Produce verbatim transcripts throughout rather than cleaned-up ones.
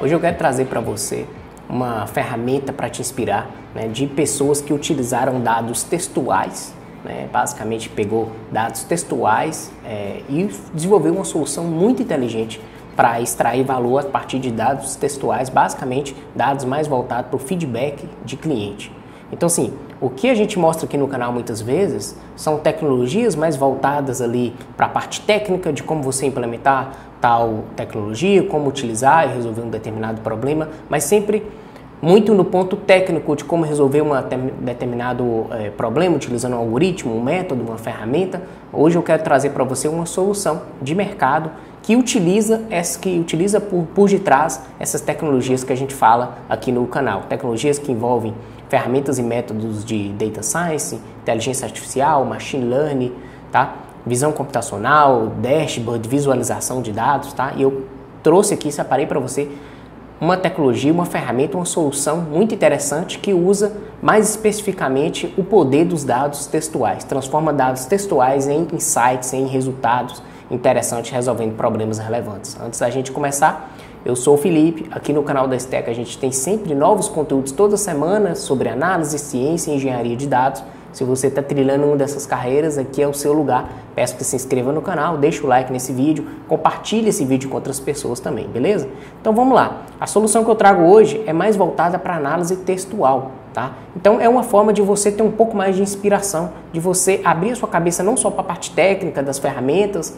Hoje eu quero trazer para você uma ferramenta para te inspirar, né, de pessoas que utilizaram dados textuais, né, basicamente pegou dados textuais é, e desenvolveu uma solução muito inteligente para extrair valor a partir de dados textuais, basicamente dados mais voltados para o feedback de cliente. Então, assim, o que a gente mostra aqui no canal muitas vezes são tecnologias mais voltadas ali para a parte técnica de como você implementar tal tecnologia, como utilizar e resolver um determinado problema, mas sempre muito no ponto técnico de como resolver um determinado é, problema utilizando um algoritmo, um método, uma ferramenta. Hoje eu quero trazer para você uma solução de mercado que utiliza, essa, que utiliza por, por detrás essas tecnologias que a gente fala aqui no canal. Tecnologias que envolvem ferramentas e métodos de data science, inteligência artificial, machine learning, tá? Visão computacional, dashboard, visualização de dados, tá? E eu trouxe aqui, separei para você uma tecnologia, uma ferramenta, uma solução muito interessante que usa mais especificamente o poder dos dados textuais, transforma dados textuais em insights, em resultados interessantes resolvendo problemas relevantes. Antes da gente começar, eu sou o Felipe, aqui no canal da Stack a gente tem sempre novos conteúdos toda semana sobre análise, ciência e engenharia de dados. Se você está trilhando uma dessas carreiras, aqui é o seu lugar. Peço que se inscreva no canal, deixe o like nesse vídeo, compartilhe esse vídeo com outras pessoas também, beleza? Então vamos lá. A solução que eu trago hoje é mais voltada para análise textual, tá? Então é uma forma de você ter um pouco mais de inspiração, de você abrir a sua cabeça não só para a parte técnica das ferramentas,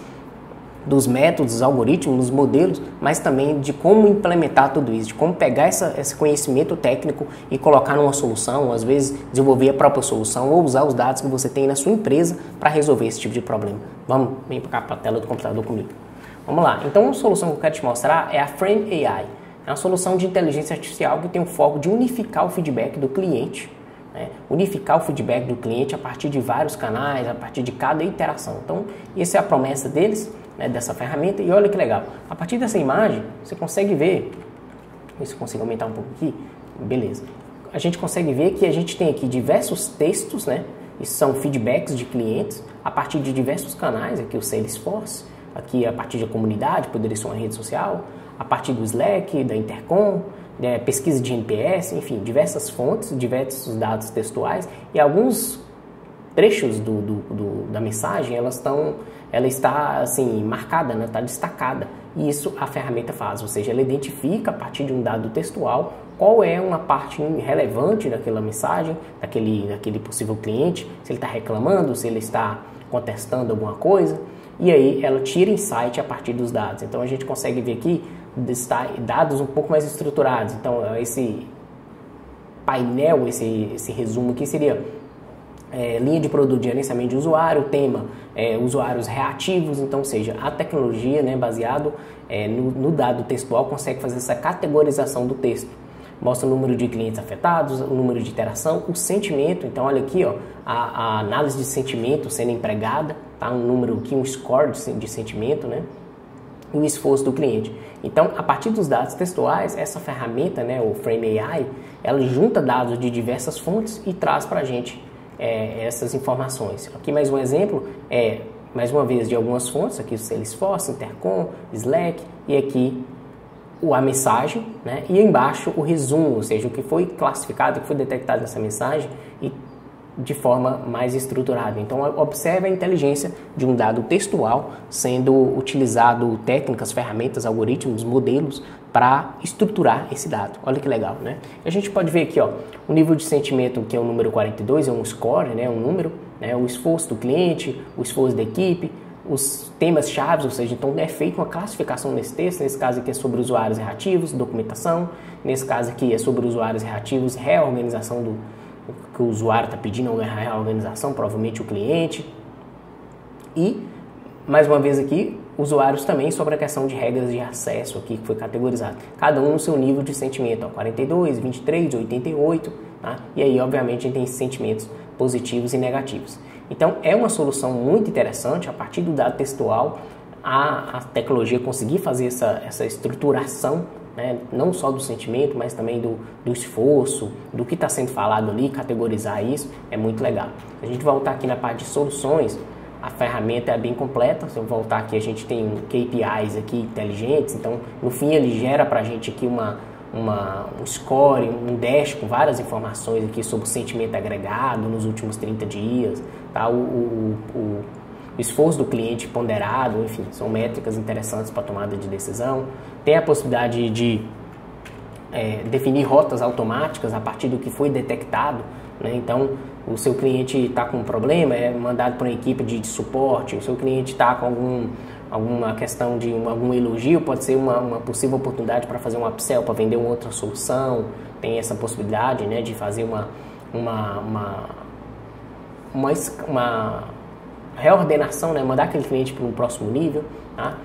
dos métodos, dos algoritmos, dos modelos, mas também de como implementar tudo isso, de como pegar essa, esse conhecimento técnico e colocar numa solução, ou às vezes desenvolver a própria solução ou usar os dados que você tem na sua empresa para resolver esse tipo de problema. Vamos, vem para cá para a tela do computador comigo. Vamos lá. Então, a solução que eu quero te mostrar é a Frame A I. É uma solução de inteligência artificial que tem o foco de unificar o feedback do cliente, né? Unificar o feedback do cliente a partir de vários canais, a partir de cada interação. Então, essa é a promessa deles, né, dessa ferramenta. E olha que legal, a partir dessa imagem você consegue ver, se eu consigo aumentar um pouco aqui, beleza, a gente consegue ver que a gente tem aqui diversos textos, né, e são feedbacks de clientes a partir de diversos canais, aqui o Salesforce, aqui a partir da comunidade, poderia ser uma rede social, a partir do Slack, da Intercom, né, pesquisa de N P S, enfim, diversas fontes, diversos dados textuais e alguns trechos do, do, do, da mensagem, elas estão, ela está assim marcada, né, está destacada, e isso a ferramenta faz, ou seja, ela identifica a partir de um dado textual qual é uma parte relevante daquela mensagem, daquele, daquele possível cliente, se ele está reclamando, se ele está contestando alguma coisa, e aí ela tira insight a partir dos dados. Então a gente consegue ver aqui dados um pouco mais estruturados. Então esse painel, esse, esse resumo aqui seria É, linha de produto de gerenciamento de usuário, tema é, usuários reativos, então, ou seja, a tecnologia, né, baseado é, no, no dado textual, consegue fazer essa categorização do texto. Mostra o número de clientes afetados, o número de interação, o sentimento. Então, olha aqui, ó, a, a análise de sentimento sendo empregada, tá? Um número aqui, um score de, de sentimento, né? E o esforço do cliente. Então, a partir dos dados textuais, essa ferramenta, né, o Frame A I, ela junta dados de diversas fontes e traz para a gente É, essas informações. Aqui mais um exemplo, é, mais uma vez de algumas fontes, aqui o Salesforce, Intercom, Slack, e aqui o, a mensagem, né? E embaixo o resumo, ou seja, o que foi classificado, o que foi detectado nessa mensagem e de forma mais estruturada. Então observe a inteligência de um dado textual sendo utilizado técnicas, ferramentas, algoritmos, modelos para estruturar esse dado. Olha que legal, né? A gente pode ver aqui, ó, o nível de sentimento, que é o número quarenta e dois, é um score, né, um número, né, o esforço do cliente, o esforço da equipe, os temas-chave, ou seja, então é feita uma classificação nesse texto. Nesse caso aqui é sobre usuários reativos, documentação. Nesse caso aqui é sobre usuários reativos, reorganização do que o usuário está pedindo, uma reorganização, provavelmente o cliente. E, mais uma vez aqui, usuários também sobre a questão de regras de acesso aqui que foi categorizado. Cada um no seu nível de sentimento, ó, quarenta e dois, vinte e três, oitenta e oito, tá? E aí, obviamente, a gente tem sentimentos positivos e negativos. Então, é uma solução muito interessante, a partir do dado textual, a, a tecnologia conseguir fazer essa, essa estruturação, né, não só do sentimento, mas também do, do esforço, do que está sendo falado ali, categorizar isso, é muito legal. A gente voltar aqui na parte de soluções, a ferramenta é bem completa. Se eu voltar aqui, a gente tem K P Is aqui inteligentes, então no fim ele gera para a gente aqui uma, uma, um score, um dash com várias informações aqui sobre o sentimento agregado nos últimos trinta dias, tá? o, o, o, o esforço do cliente ponderado, enfim, são métricas interessantes para tomada de decisão. Tem a possibilidade de é, definir rotas automáticas a partir do que foi detectado, né? Então, o seu cliente está com um problema, é mandado para uma equipe de, de suporte. O seu cliente está com algum, alguma questão de um, algum elogio, pode ser uma, uma possível oportunidade para fazer um upsell, para vender uma outra solução. Tem essa possibilidade, né, de fazer uma, uma, uma, uma, uma reordenação, né, mandar aquele cliente para um próximo nível, tá?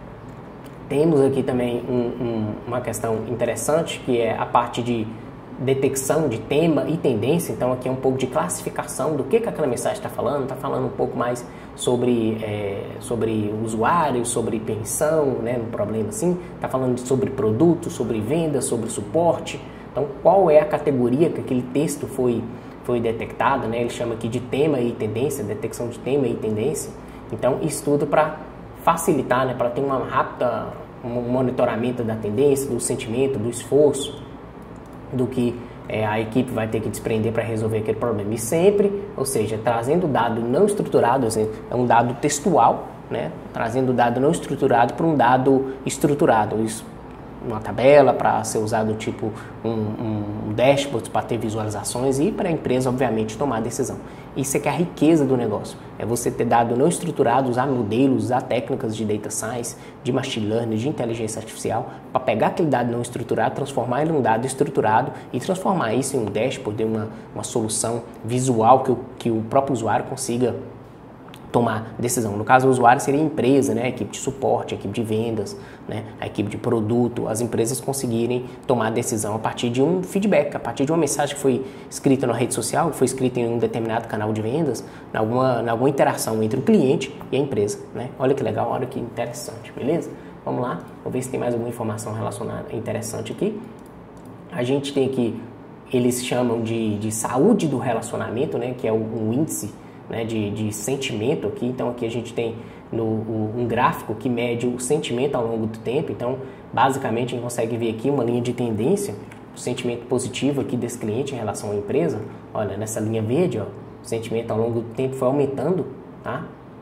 Temos aqui também um, um, uma questão interessante, que é a parte de detecção de tema e tendência. Então aqui é um pouco de classificação do que, que aquela mensagem está falando. Está falando um pouco mais sobre, é, sobre usuário, sobre permissão, né, um problema assim. Está falando sobre produto, sobre venda, sobre suporte. Então qual é a categoria que aquele texto foi, foi detectado, né? Ele chama aqui de tema e tendência, detecção de tema e tendência. Então isso tudo para facilitar, né, para ter uma rápida, um monitoramento da tendência, do sentimento, do esforço, do que é, a equipe vai ter que desprender para resolver aquele problema. E sempre, ou seja, trazendo dado não estruturado, assim, é um dado textual, né? Trazendo dado não estruturado para um dado estruturado. Isso, uma tabela para ser usado tipo um, um dashboard para ter visualizações e para a empresa, obviamente, tomar a decisão. Isso é que é a riqueza do negócio. É você ter dado não estruturado, usar modelos, usar técnicas de data science, de machine learning, de inteligência artificial, para pegar aquele dado não estruturado, transformar ele em um dado estruturado e transformar isso em um dashboard, em uma, uma solução visual que o, que o próprio usuário consiga tomar decisão. No caso, o usuário seria a empresa, né? A equipe de suporte, a equipe de vendas, né? A equipe de produto, as empresas conseguirem tomar decisão a partir de um feedback, a partir de uma mensagem que foi escrita na rede social, que foi escrita em um determinado canal de vendas, em alguma, em alguma interação entre o cliente e a empresa, né? Olha que legal, olha que interessante, beleza? Vamos lá, vou ver se tem mais alguma informação relacionada interessante aqui. A gente tem aqui, eles chamam de, de saúde do relacionamento, né? Que é um índice, né, de, de sentimento aqui. Então aqui a gente tem no, o, um gráfico que mede o sentimento ao longo do tempo. Então basicamente a gente consegue ver aqui uma linha de tendência, o sentimento positivo aqui desse cliente em relação à empresa. Olha, nessa linha verde, ó, o sentimento ao longo do tempo foi aumentando, tá?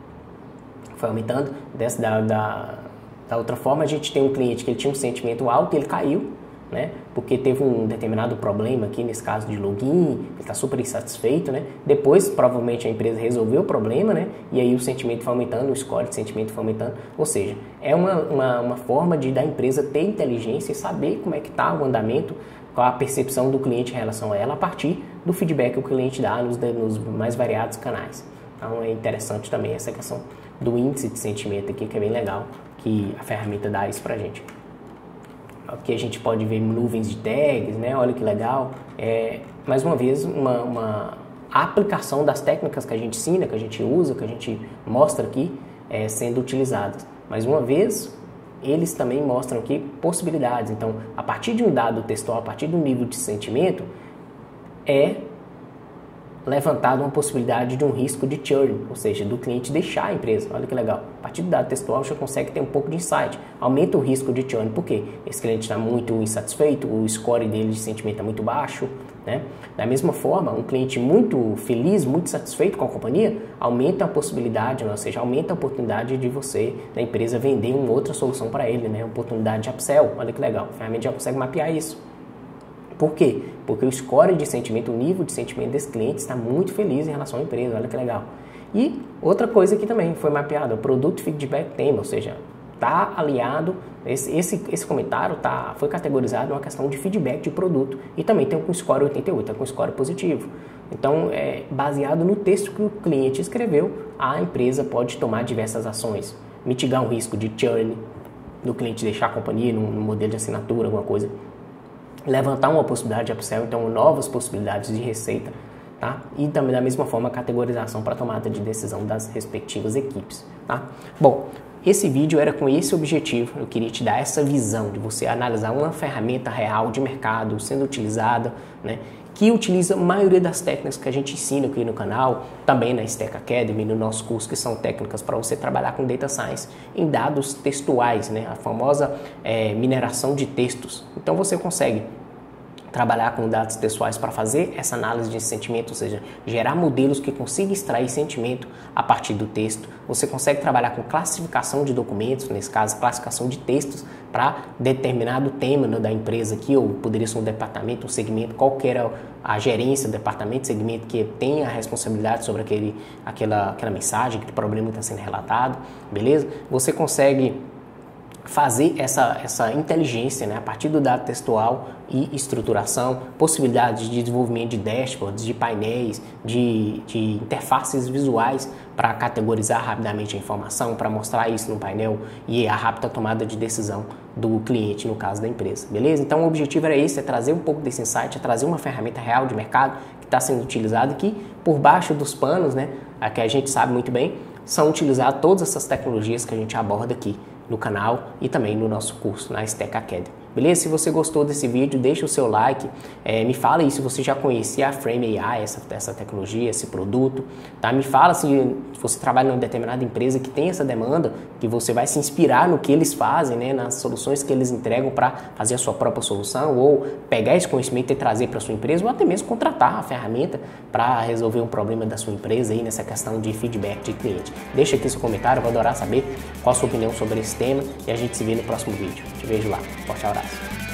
Foi aumentando. Dessa, da, da, da outra forma, a gente tem um cliente que ele tinha um sentimento alto e ele caiu, né? Porque teve um determinado problema aqui, nesse caso de login, ele está super insatisfeito, né? Depois, provavelmente, a empresa resolveu o problema, né? E aí o sentimento foi aumentando, o score de sentimento foi aumentando. Ou seja, é uma, uma, uma forma de da empresa ter inteligência e saber como é que está o andamento, qual a percepção do cliente em relação a ela, a partir do feedback que o cliente dá nos, nos mais variados canais. Então, é interessante também essa questão do índice de sentimento aqui, que é bem legal, que a ferramenta dá isso pra gente. Aqui a gente pode ver nuvens de tags, né? Olha que legal. É, mais uma vez, uma, uma aplicação das técnicas que a gente ensina, que a gente usa, que a gente mostra aqui, é, sendo utilizadas. Mais uma vez, eles também mostram aqui possibilidades. Então, a partir de um dado textual, a partir de um nível de sentimento, é levantado uma possibilidade de um risco de churn, ou seja, do cliente deixar a empresa. Olha que legal. A partir do dado textual, você consegue ter um pouco de insight. Aumenta o risco de churn. Por quê? Esse cliente está muito insatisfeito, o score dele de sentimento é muito baixo, né? Da mesma forma, um cliente muito feliz, muito satisfeito com a companhia, aumenta a possibilidade, ou seja, aumenta a oportunidade de você, da empresa, vender uma outra solução para ele, né? Oportunidade de upsell. Olha que legal. A ferramenta já consegue mapear isso. Por quê? Porque o score de sentimento, o nível de sentimento desse cliente está muito feliz em relação à empresa, olha que legal. E outra coisa que também foi mapeada, o Product Feedback Theme, ou seja, está aliado, esse, esse, esse comentário tá, foi categorizado uma questão de feedback de produto e também tem com score oitenta e oito, é com score positivo. Então, é, baseado no texto que o cliente escreveu, a empresa pode tomar diversas ações, mitigar um risco de churn, do cliente deixar a companhia num, num modelo de assinatura, alguma coisa, levantar uma possibilidade de upsell, então novas possibilidades de receita, tá? E também da mesma forma a categorização para tomada de decisão das respectivas equipes, tá? Bom, esse vídeo era com esse objetivo, eu queria te dar essa visão de você analisar uma ferramenta real de mercado sendo utilizada, né? que utiliza a maioria das técnicas que a gente ensina aqui no canal, também na Stack Academy, no nosso curso, que são técnicas para você trabalhar com Data Science em dados textuais, né? A famosa é, mineração de textos. Então você consegue trabalhar com dados textuais para fazer essa análise de sentimento, ou seja, gerar modelos que consigam extrair sentimento a partir do texto. Você consegue trabalhar com classificação de documentos, nesse caso, classificação de textos para determinado tema, né, da empresa aqui, ou poderia ser um departamento, um segmento, qualquer a gerência do departamento, segmento que tenha a responsabilidade sobre aquele, aquela, aquela mensagem, aquele problema que está sendo relatado, beleza? Você consegue fazer essa, essa inteligência, né, a partir do dado textual e estruturação, possibilidades de desenvolvimento de dashboards, de painéis, de, de interfaces visuais para categorizar rapidamente a informação, para mostrar isso no painel e a rápida tomada de decisão do cliente, no caso da empresa, beleza? Então o objetivo era esse, é trazer um pouco desse insight, é trazer uma ferramenta real de mercado que está sendo utilizada aqui, por baixo dos panos, né, a que a gente sabe muito bem, são utilizadas todas essas tecnologias que a gente aborda aqui no canal e também no nosso curso na Stack Academy. Beleza? Se você gostou desse vídeo, deixa o seu like, é, me fala aí se você já conhecia a Frame A I, essa, essa tecnologia, esse produto, tá? Me fala se você trabalha em uma determinada empresa que tem essa demanda, que você vai se inspirar no que eles fazem, né, nas soluções que eles entregam para fazer a sua própria solução, ou pegar esse conhecimento e trazer para a sua empresa, ou até mesmo contratar a ferramenta para resolver um problema da sua empresa aí nessa questão de feedback de cliente. Deixa aqui seu comentário, eu vou adorar saber qual a sua opinião sobre esse tema e a gente se vê no próximo vídeo. Te vejo lá. Forte abraço.